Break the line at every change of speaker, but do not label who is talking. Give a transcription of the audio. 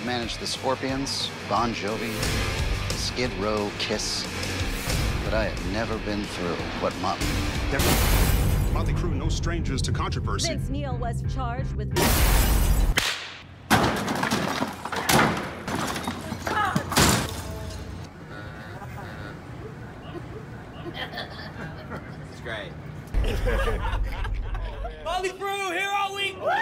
managed the Scorpions, Bon Jovi, Skid Row, Kiss, but I have never been through what Motley.
Motley Crue, no strangers to controversy.
Vince Neil was charged with...
It's great.
Motley Crue, here all week!